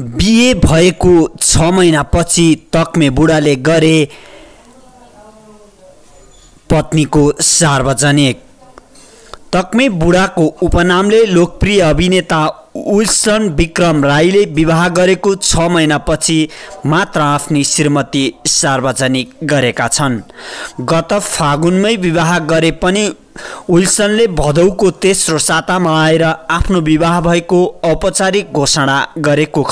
बिहे भएको 6 महिनापछि तक्मे बुढाले गरे पत्नीको सार्वजनिक। तक्मे बुढाको उपनामले लोकप्रिय अभिनेता विल्सन विक्रम राईले विवाह गरेको 6 महिनापछि मात्र आफ्नी श्रीमती सार्वजनिक गरेका छन्। गत फागुनमै विवाह गरे पनि विल्सनले भदौको तेस्रो सातामा आएर आफ्नो विवाह भएको औपचारिक घोषणा गरेको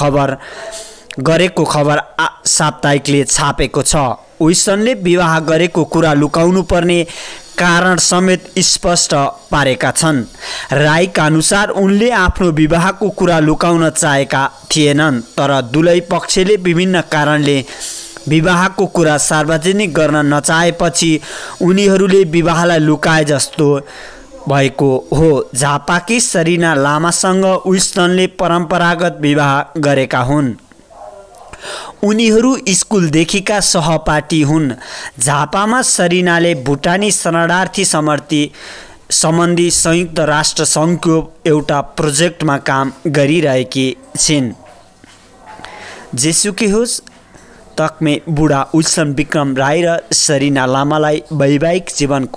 खबर साप्ताहिकले छापेको छ। विल्सनले विवाह गरेको कुरा लुकाउनु पर्ने कारण समेत स्पष्ट पारेका छन्। राईका अनुसार उनले आफ्नो विवाहको कुरा लुकाउन चाहेका थिएनन्, तर दुवै पक्षले विभिन्न कारणले विवाहको कुरा सार्वजनिक गर्न नचाहेपछि उनीहरूले विवाहलाई लुकाए जस्तो भएको हो। झापाकी सरिना लामासँग विल्सनले परम्परागत विवाह गरेका हुन्। उनीहरू स्कुलदेखिका सहपाठी हुन्। झापामा सरिनाले भुटानी शरणार्थी सम्बन्धी संयुक्त राष्ट्र सङ्घको एउटा प्रोजेक्टमा काम गरिरहेकी छिन्। जेसुकै होस्, तक्मे बुढा विल्सन विक्रम राई र सरिना लामालाई वैवाहिक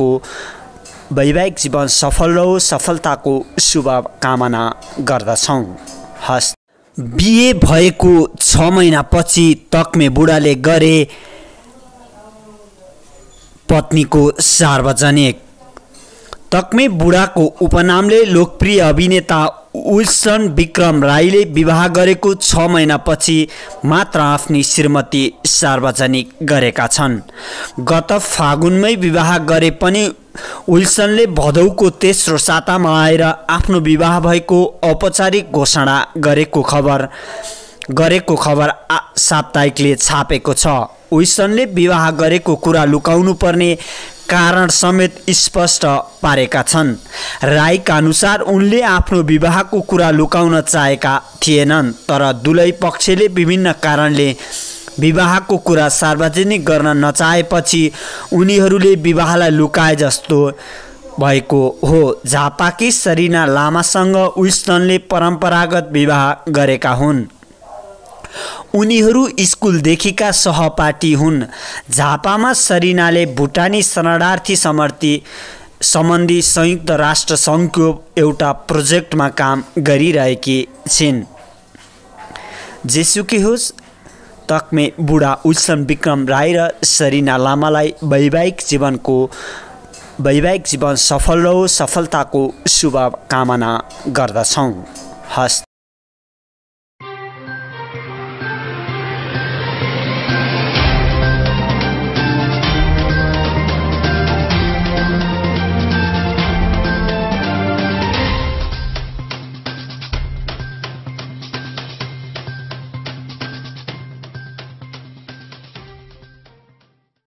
जीवन सफल रहोस्, सफलताको शुभकामना गर्दछौँ। हस्। बिहे भएको 6 महिनापछि तक्मे बुढाले गरे पत्नीको सार्वजनिक। तक्मे बुढाको उपनामले लोकप्रिय अभिनेता विल्सन विक्रम राईले विवाह गरेको 6 महिनापछि मात्र आफ्नी श्रीमती सार्वजनिक गरेका छन्। गत फागुनमै विवाह गरे पनि विल्सनले भदौको तेस्रो सातामा आएर आफ्नो विवाह भएको औपचारिक घोषणा गरेको खबर साप्ताहिकले छापेको छ। विल्सनले विवाह गरेको कुरा लुकाउनु पर्ने कारण समेत स्पष्ट पारेका छन्। राईका अनुसार उनले आफ्नो विवाहको कुरा लुकाउन चाहेका थिएनन्, तर दुवै पक्षले विभिन्न कारणले विवाहको कुरा सार्वजनिक गर्न नचाहेपछि उनीहरूले विवाहलाई लुकाए जस्तो भएको हो। झापाकी सरिना लामासँग विल्सनले परम्परागत विवाह गरेका हुन्। उनीहरू स्कुलदेखिका सहपाठी हुन्। झापामा सरिनाले भुटानी शरणार्थी सम्बन्धी संयुक्त राष्ट्र सङ्घको एउटा प्रोजेक्टमा काम गरिरहेकी छिन्। जेसुकै होस्, तक्मे बुढा विल्सन विक्रम राई र सरिना लामालाई वैवाहिक जीवन सफल रहोस्, सफलताको शुभकामना गर्दछौँ। हस्।